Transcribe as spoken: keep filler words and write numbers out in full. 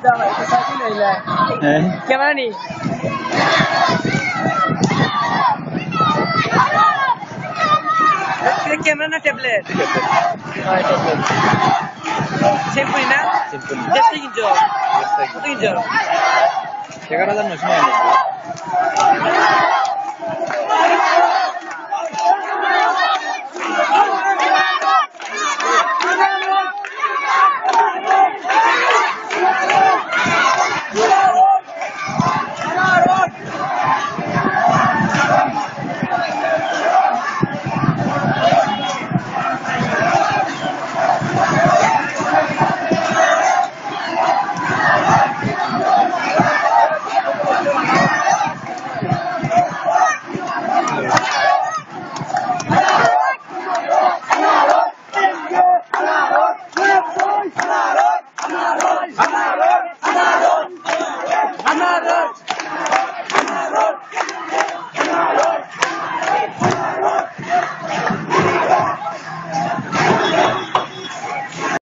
camera নেই camera না tablet simple না সিম্পল দেশে কিনছো কত কিনছো এগারো হাজার নয়শো